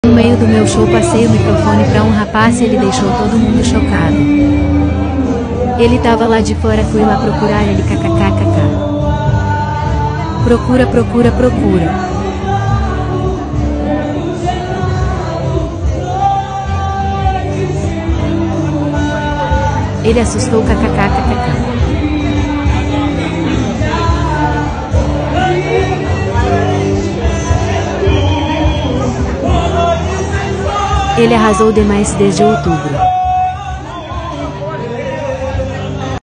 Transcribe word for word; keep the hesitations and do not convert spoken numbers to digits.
No meio do meu show passei o microfone para um rapaz e ele deixou todo mundo chocado. Ele tava lá de fora, fui lá procurar ele, kkkk. Procura, procura, procura. Ele assustou, kkkk. Ele arrasou demais desde outubro.